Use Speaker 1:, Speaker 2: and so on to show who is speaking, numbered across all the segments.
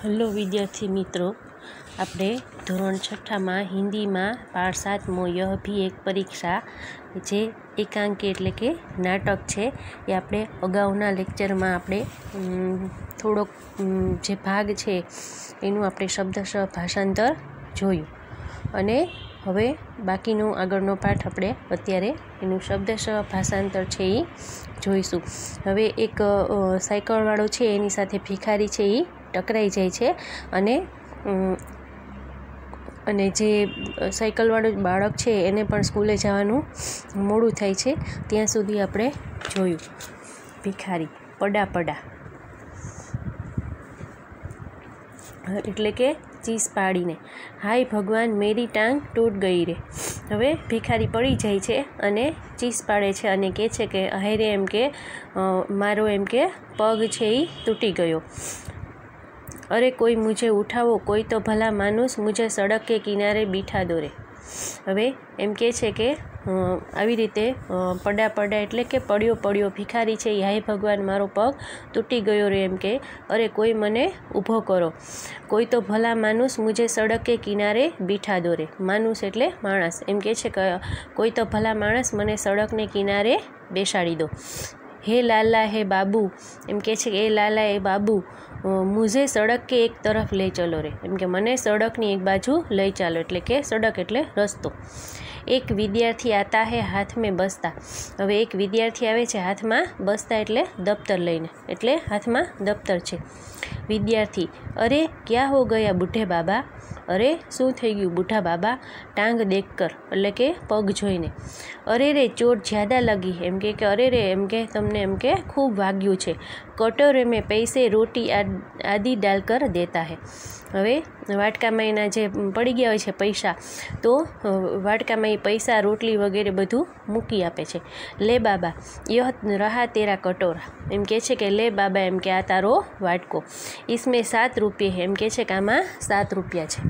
Speaker 1: Hello विद्यार्थी मित्रों, આપણે ધોરણ 6 હિન્દીમાં પાઠ 7 यह भी एक परीक्षा જે એકાંકી એટલે કે નાટક છે એ આપણે અગાઉના લેક્ચરમાં આપણે થોડોક જે ભાગ છે એનું આપણે શબ્દશઃ ભાષાંતર જોયું અને હવે બાકીનો આગળનો પાઠ આપણે અત્યારે એનું શબ્દશઃ ભાષાંતર છે એ જોઈશું। હવે એક સાયકલવાળો છે એની સાથે ભિખારી છે એ ટકરાઈ જાય છે અને જે સાયકલવાળો બાળક છે એને પણ સ્કૂલે જવાનું મોડું થાય છે। ત્યાં સુધી આપણે જોયું। ભિખારી પડા એટલે કે ચીસ પાડીને, હાય ભગવાન મેરી ટાંગ તૂટ ગઈ રે। હવે ભિખારી પડી જાય છે અને ચીસ પાડે છે અને કહે છે કે હાય રે એમ કે મારો એમ કે પગ છે એ તૂટી ગયો। अरे कोई मुझे उठावो, कोई तो भला मानुस मुझे सड़क के किनारे बीठा दो रे। हवे एम के छे के આવી રીતે પડા એટલે કે પડ્યો ભિખારી છે હાય ભગવાન મારો પગ તૂટી ગયો રે એમ કે અરે કોઈ મને ઊભો કરો, કોઈ તો ભલા માનુસ મુझे सड़क के किनारे बीठा दो रे। मानुस એટલે માણસ, એમ કે છે કે કોઈ તો ભલા માણસ મને સડકને કિનારે બેસાડી દો। हे लाला हे बाबू एम के छे ए लाला ए बाबू मुझे सड़क के एक तरफ ले चलो रे। एम के मने सड़कनी एक बाजू लई चालो, एटले के सड़क एटले रस्तो। एक विद्यार्थी आता है हाथ में बस्ता। हवे एक विद्यार्थी आवे छे हाथ में बस्ता एटले दफ्तर लईने, एटले हाथ में दफ्तर छे। विद्यार्थी अरे क्या हो गया बूढ़े बाबा, अरे शू थई गयुं बूढ़ा बाबा, टांग देख कर एटले के पग जोईने। अरे रे चोट ज़्यादा लगी एम के अरे रे एम के तमने एम के खूब वाग्यु छे, कटोरे में पैसे रोटी आदि डालकर देता है। हवे वाटकामां एना जे पड़ी गया होय छे पैसा, तो वाटकामां ए पैसा रोटली वगैरह बधुं मूकी आपे छे। ले बाबा यह रहा तेरा कटोरा, एम के छे के ले बाबा एम के आ तारो वाटको, इसमें 7 रुपये है, एम के छे के आमां 7 रुपया छे।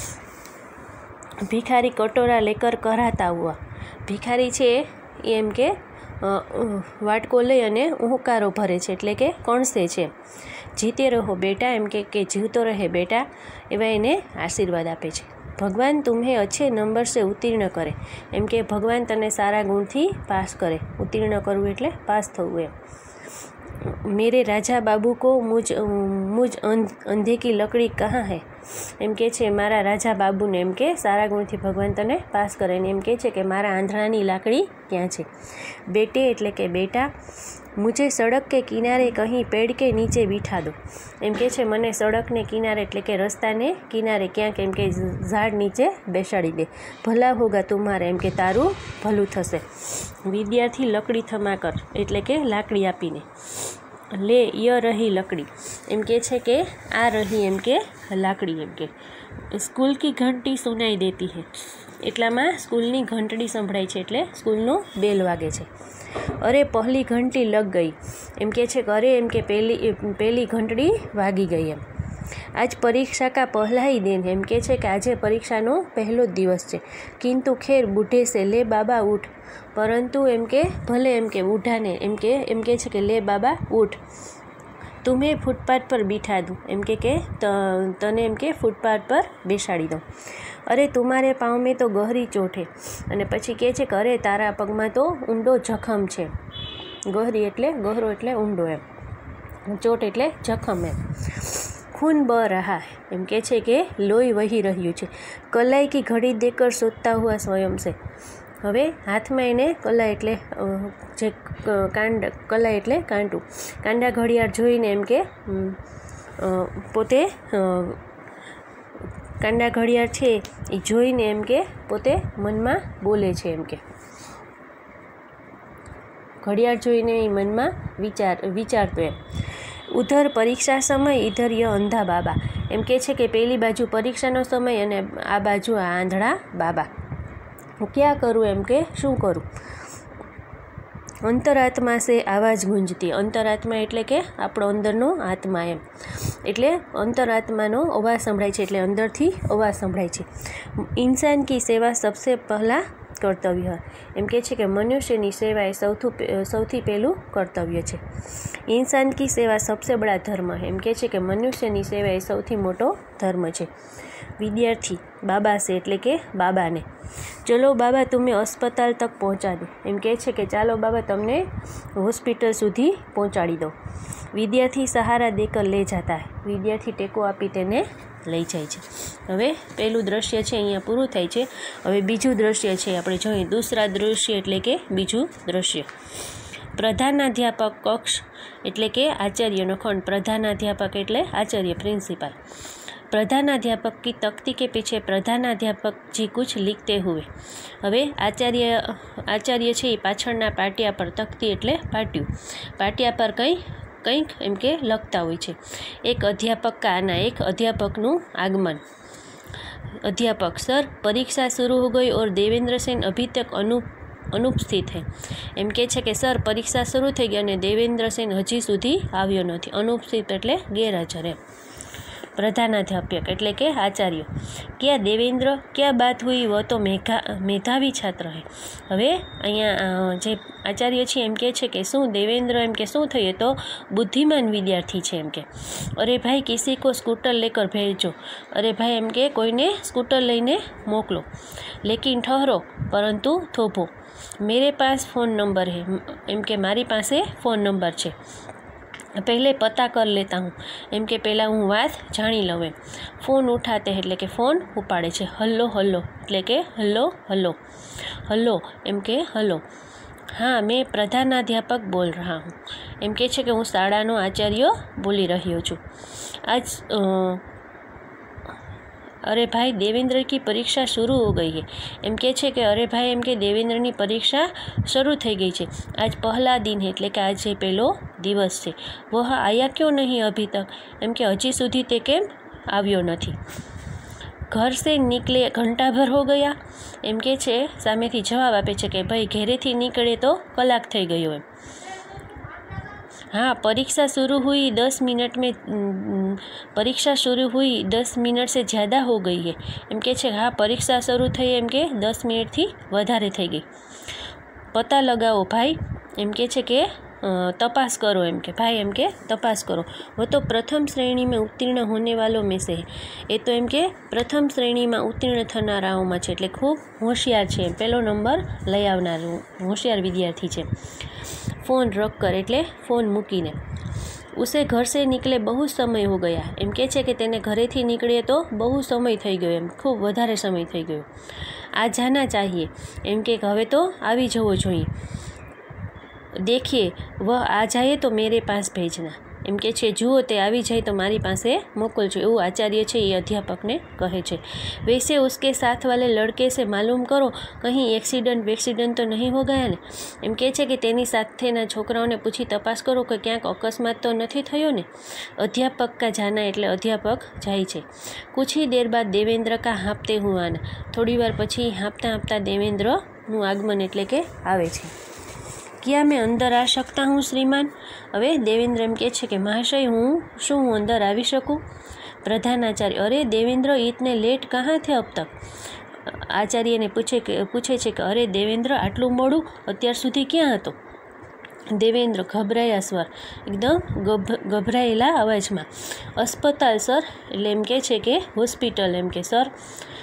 Speaker 1: भिखारी कटोरा लेकर कराता हुआ, भिखारी छे एम के वाटको लई अने उहकारो भरे छे एटले के कणसे छे। जीते रहो बेटा एम के जीवतो रहे बेटा एवा एने आशीर्वाद आपे छे। भगवान तुम्हें अच्छे नंबर से उत्तीर्ण करे, एम के भगवान तने सारा गुणथी पास करे। उत्तीर्ण करवुं एटले पास थवुं एम। मेरे राजा बाबू को मुझ अंधे की लकड़ी कहाँ है, एम के छे मारा राजा बाबू ने एम के सारा गुणथी भगवान तने पास करे ने एम के छे के मारा आंधळानी लाकड़ी क्यां छे। बेटे एटले के बेटा मुझे सड़क के किनारे कहीं पेड़ के नीचे बिठा दो, एम के छे मने सड़क ने किनारे एटले के रस्ता ने किनारे क्यांक एम के झाड़ नीचे बेसाड़ी दे, भला होगा तुम्हारे एम के तारू भलू थशे। विद्यार्थी लकड़ी थमा कर एटले के लाकड़ी आपीने, ले य रही लकड़ी एम के छे के आ रही एम के लाकड़ी। एम के स्कूल की घंटी सुनाई देती है, एटलामां स्कूलनी घंटड़ी संभळाय छे एटले स्कूलनो बेल वागे छे। अरे पहली घंटी लग गई एम के छे अरे एम के पहली घंटड़ी वागी गई एम। आज परीक्षा का पहला ही दिन एम के छे कि आजे परीक्षानो पहलो दिवस छे, किंतु खैर बूढ़े से ले बाबा उठ, परंतु एम के भले एम के बूढ़ा ने एम के छे कि ले बाबा उठ, तुम्हें फूटपाथ पर बिठा दूँ, एम के तने एम के फूटपाथ पर बेसाड़ी दो। अरे तुम्हारे पाँव में तो गहरी चोट है, अने पछी कहे छे कि अरे तारा पगमां तो ऊंडो जखम छे। गहरी एटले गहरो एटले ऊंडो एम, चोट एटले जखम एम। खून बह रहा है एम के छे के लोही वही रह्यु छे, कलाई की घड़ी देकर सोता हुआ स्वयं से। हवे हाथ में एने कला एटले जे कला एटले कांटू, कांडा घड़ियाळ जोईने एम के पोते कांडा घड़ियाळ छे ए जोईने एम के पोते मनमा बोले छे। एम के घड़ियाळ जोईने ए मनमा विचारतो एम। उधर परीक्षा समय इधर यह अंधा बाबा, एम के छे के पेली बाजू परीक्षानो समय अने आ बाजू आ आंधळा बाबा। क्या करूँ एम के शू करूँ। अंतरात्मा से आवाज गूंजती, अंतरात्मा एटले के आपणो अंदरनो आत्मा एम, एटले अंतरात्मानो अवाज संभळाय छे, एटले अंदरथी अवाज संभळाय छे। इंसान की सेवा सबसे पहला कर्तव्य एम कहे छे कि मनुष्य की सेवा ए सौथी पहलू कर्तव्य है। इंसान की सेवा सबसे बड़ा धर्म है एम कहे छे कि मनुष्य की सेवा ए सौथी मोटो धर्म है। विद्यार्थी बाबा से एटले के बाबा ने, चलो बाबा तुम्हें अस्पताल तक पहुँचा दो एम कहे छे कि चालो बाबा तमने हॉस्पिटल सुधी पहुँचाड़ी दो। विद्यार्थी सहारा देकर ले जाता है, विद्यार्थी टेको आपी तेने लई जाय छे। हवे पहेलुं दृश्य छे अहींया पूरुं थाय छे। हवे बीजुं दृश्य छे आपणे जोईए। दूसरा दृश्य एटले के बीजुं दृश्य। प्रधानाध्यापक कक्ष एटले के आचार्यनो खंड। प्रधानाध्यापक एटले आचार्य प्रिंसिपल। प्रधानाध्यापक की तख्ती के पीछे प्रधानाध्यापक जी कुछ लिखते हुए। हवे आचार्य छे पाछळना पाटिया पर, तख्ती एटले पाटिયું, पाटिया पर कंईक एम के लखता होय छे। एक अध्यापक का आना, एक अध्यापकनुं आगमन। अध्यापक सर परीक्षा शुरू हो गई और देवेंद्र सेन अभी तक अनुपस्थित है एम कहे छे कि सर परीक्षा शुरू थई गई अने देवेंद्र सेन हजी सुधी आव्यो नथी। अनुपस्थित एटले गैरहाजर एम। प्रधानाध्यापक एटले के आचार्य। क्या देवेंद्र, क्या बात हुई, वह तो मेधावी छात्र है। हवे अहींया जे आचार्य छे एम कहे छे कि शुं देवेंद्र एम के शुं थयुं, तो बुद्धिमान विद्यार्थी छे एम के। अरे भाई किसी को स्कूटर लेकर भेजो। अरे भाई एम के कोईने स्कूटर लईने मोकलो। लेकिन ठहरो, परंतु थोभो, मेरे पास फ़ोन नंबर है एम के मारी पासे फ़ोन नंबर छे, पहले पता कर लेता हूँ एम के पहला हूँ बात जाणी लऊँ एम। फ़ोन उठाते हैं एटले के फ़ोन उपाड़े छे। हलो हलो एटले के हलो हलो, हलो एम के हलो। हाँ मैं प्रधानाध्यापक बोल रहा हूँ एम कहे छे कि हूँ शाळानो आचार्य बोली रह्यो छूँ। आज अरे भाई देवेंद्र की परीक्षा शुरू हो गई है एम कहे छे कि अरे भाई एम के देवेंद्र की परीक्षा शुरू थई गई है। आज पहला दिन है एटले के आज पहलो दिवस है। वह आया क्यों नहीं अभी तक एम के हजी सुधी ते केम आव्यो नथी। घर से निकले घंटा भर हो गया एम कहे छे, सामेथी जवाब आपे छे कि भाई घेरेथी निकळे तो कलाक थई गयो एम। हाँ परीक्षा शुरू हुई 10 मिनट में, परीक्षा शुरू हुई 10 मिनट से ज़्यादा हो गई है एम कहे छे। हाँ परीक्षा शुरू थई एम के 10 मिनट थी वधारे थई गई। पता लगाओ भाई एम कहे छे कि तपास करो एम के। भाई एम के तपास करो, वो तो प्रथम श्रेणी में उत्तीर्ण होने वालों में से है। ये तो एम के प्रथम श्रेणी में उत्तीर्ण थनाराओं में छे, एटले खूब होशियार छे, पहलो नंबर लई आवनार होशियार विद्यार्थी छे। फ़ोन रख कर एटले फ़ोन मूकीने। उसे घर से निकले बहुत समय हो गया एम कहे छे कि तेने घरेथी निकळे तो बहु समय थई गयो एम, खूब वधारे समय थई गयो। आ जाना चाहिए एम के हवे तो आवी जवो जोईए। देखिए वह आ जाए तो मेरे पास भेजना एम के छे, जुओ ते आवी जाए तो मारी पासे मोकलजो एवुं आचार्य छे ये अध्यापक ने कहे छे। वैसे उसके साथ वाले लड़के से मालूम करो कहीं एक्सीडेंट तो नहीं हो गया ने एम कहे छे कि तेनी साथेना छोकराओने पूछी तपास करो कि क्यांक अकस्मात तो नहीं थयो ने। अध्यापक का जाना एटले अध्यापक जाय छे। कुछ ही देर बाद देवेंद्र का हाँपते हुआ आना। थोड़ी वार पछी हाँपता हाँपता देवेंद्रनुं आगमन एटले के आवे छे। क्या मैं अंदर आ सकता हूँ श्रीमान? हवे देवेंद्र एम कहे छे कि महाशय हूँ अंदर आवी शकूँ? प्रधानाचार्य अरे देवेंद्र इतने लेट कहाँ थे अब तक? आचार्य ने पूछे छे कि अरे देवेंद्र आटलू मोडू अत्यार सुधी क्यां हतो? देवेंद्र घबराया स्वर, एकदम गभरायेला अवाज में, अस्पताल सर एटले एम कहे छे कि हॉस्पिटल एम के सर।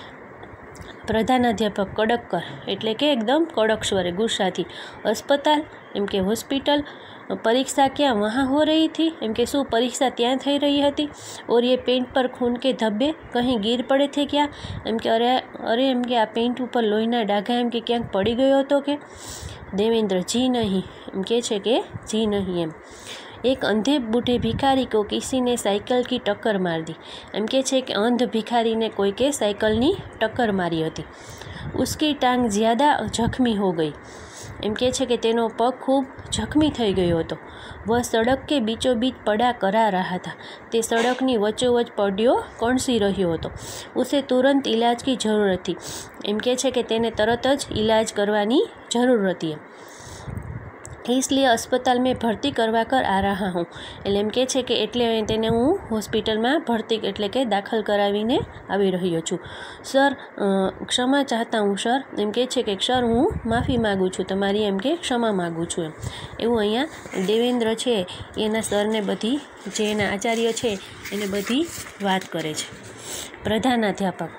Speaker 1: प्रधानाध्यापक कड़क कर एटले के एकदम कड़क स्वरे गुस्सा थी। अस्पताल एम के हॉस्पिटल, परीक्षा क्या वहाँ हो रही थी एम के शू परीक्षा त्यां थई रही थी? और ये पेंट पर खून के धब्बे कहीं गिर पड़े थे क्या एम के? अरे एम के आ पेंट ऊपर लोहीना डाघा एम के क्यांक पड़ी गयो तो के? देवेंद्र जी नहीं एम कहे छे कि जी नहीं एम। एक अंधे बूढ़े भिखारी को किसी ने साइकिल की टक्कर मार दी एम कहे छे कि अंध भिखारी ने कोई के साइकिलनी टक्कर मारी हती। उसकी टांग ज़्यादा जख्मी हो गई एम कहे छे कि तेनो पग खूब जख्मी थई गयो हतो। वह सड़क के बीचों बीच पड़ा करा रहा था। ते सड़कनी वच्चोवच पड्यो कणसी रह्यो हतो। उसे तुरंत इलाज की जरूरत थी एम कहे छे कि तेने तरत ज इलाज करवानी जरूर हती। इसलिए अस्पताल में भर्ती करवा कर आ रहा हूँ। એટલે એમ કહે છે કે એટલે તેને હું હોસ્પિટલમાં ભરતી એટલે કે દાખલ કરાવીને આવી રહ્યો છું. સર ક્ષમા ચાહતા હું સર, એમ કહે છે કે સર હું માફી માગું છું, તમારી એમ કે ક્ષમા માગું છું એવું અહીંયા દેવેન્દ્ર છે એના સરને બધી જે એના આચાર્ય છે એને બધી વાત કરે છે. પ્રધાનાધ્યાપક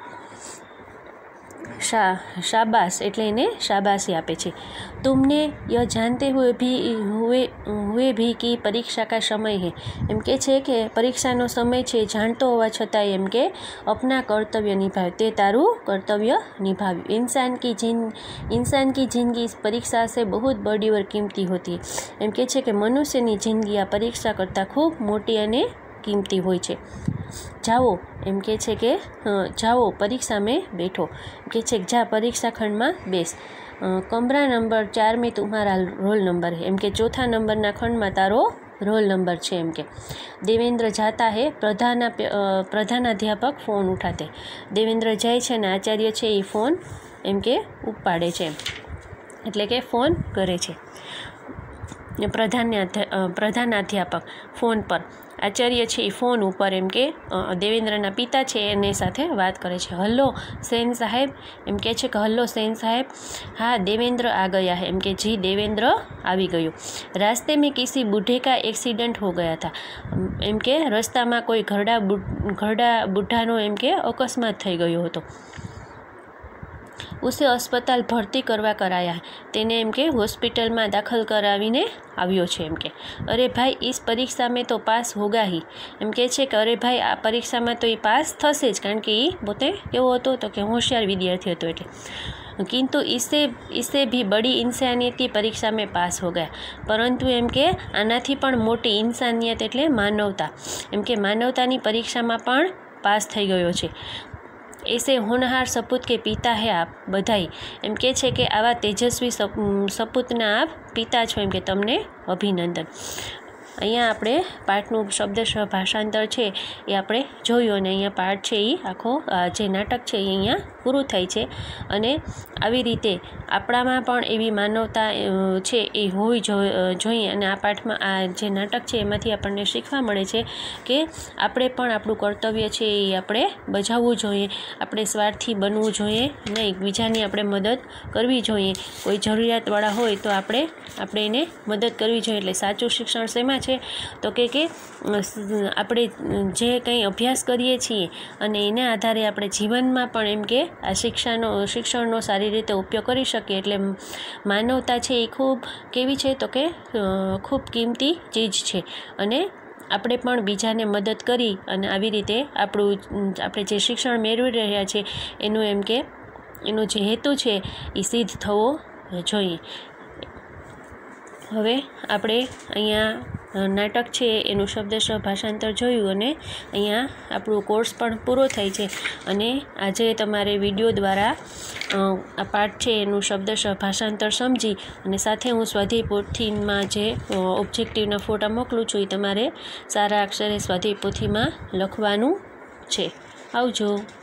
Speaker 1: शाबाश એટલે એને શાબાશી આપે છે. तुमने यह जानते हुए भी कि परीक्षा का समय है, એમ કે છે કે પરીક્ષાનો સમય છે જાણતો હોવા છતાં એમ કે अपना कर्तव्य निभाव्યું, તે તારું કર્તવ્ય નિભાવ્યું. इंसान की जिंदगी इस परीक्षा से बहुत बड़ी और कीमती होती है. એમ કે છે કે મનુષ્યની જિંદગી આ પરીક્ષા કરતાં ખૂબ મોટી અને કિંમતી હોય છે. જાઓ એમ કે છે કે જાઓ પરીક્ષા में बैठो, કે છે જા પરીક્ષા ખંડમાં બેસ. कमरा नंबर 4 में तुम्हारा रोल नंबर है, एम के चौथा नंबरना खंडમાં તારો रोल नंबर છે એમ કે. देवेंद्र जाता है, प्रधानाध्यापक फोन उठाते. देवेंद्र જાય છે અને આચાર્ય છે એ ફોન એમ કે ઉપાડે છે એટલે કે ફોન કરે છે. પ્રધાનાધ્યાપક ફોન પર, આચાર્ય છે એ ફોન ઉપર એમ કે દેવેન્દ્રના પિતા છે એની સાથે વાત કરે છે. હલો सेन साहेब, એમ કહે છે કે હલો सेन साहेब. हाँ देवेंद्र आ गया है, एम के जी देवेंद्र આવી ગયો. रास्ते में किसी बूढ़े का एक्सीडेंट हो गया था, એમ કે રસ્તામાં કોઈ ઘરડા બુઢાનો એમ કે અકસ્માત થઈ ગયો હતો. उसे अस्पताल भर्ती करवा कराया है, તેને એમ કે હોસ્પિટલમાં દાખલ કરાવીને આવ્યો છે એમ કે. અરે ભાઈ इस परीक्षा में तो पास होगा ही, એમ કહે છે કે અરે ભાઈ આ પરીક્ષામાં તો એ પાસ થશે જ, કારણ કે એ પોતે કેવો હતો તો કે હોશિયાર વિદ્યાર્થી હતો એટલે. किंतु इससे भी बड़ी इंसानियत परीक्षा में पास हो गया, परंतु एम के आनाथी पण मोटी इंसानियत एटले मानवता, एम के मानवतानी परीक्षामां पण पास थई गयो छे. ऐसे होनहार सपूत के पिता है आप बधाई, एम के छे के आवा तेजस्वी सपूतना आप पिता छो, एम के तमने अभिनंदन. અહીંયા આપણે પાઠનું શબ્દશ ભાષાંતર છે એ આપણે જોયું અને અહીંયા પાઠ છે એ આખો જે નાટક છે એ અહીંયા પૂરું થાય છે. અને આવી રીતે આપણામાં પણ એવી માનવતા છે એ હોવી જોઈએ. અને આ પાઠમાં આ જે નાટક છે એમાંથી આપણને શીખવા મળે છે કે આપણે પણ આપણું કર્તવ્ય છે એ આપણે બજાવવું જોઈએ. આપણે સ્વાર્થી બનવું જોઈએ નહીં, બીજાની આપણે મદદ કરવી જોઈએ. કોઈ જરૂરિયાતવાળા હોય તો આપણે એને મદદ કરવી જોઈએ. એટલે સાચું શિક્ષણ શેમાં છે તો કે આપણે જે કંઈ અભ્યાસ કરીએ છીએ અને એના આધારે આપણે જીવનમાં પણ એમ કે આ શિક્ષણનો સારી રીતે ઉપયોગ કરી શકીએ. એટલે માનવતા છે એ ખૂબ કેવી છે તો કે ખૂબ કિંમતી ચીજ છે. અને આપણે પણ બીજાને મદદ કરી અને આવી રીતે આપણે જે શિક્ષણ મેળવી રહ્યા છે એનું એમ કે એનો જે હેતુ છે એ સિદ્ધ થવો જોઈએ. હવે આપણે અહીંયા નાટક છે એનું શબ્દશઃ ભાષાંતર જોયું અને અહીંયા આપણો કોર્સ પણ પૂરો થાય છે. અને આજે તમારે વિડીયો દ્વારા આ પાઠ છે એનું શબ્દશઃ ભાષાંતર સમજી અને સાથે હું સ્વાધ્યાય પોથીમાં જે ઓબ્જેક્ટિવના ફોટા મોકલું છું એ તમારે સારા અક્ષરે સ્વાધ્યાય પોથીમાં લખવાનું છે. આવજો.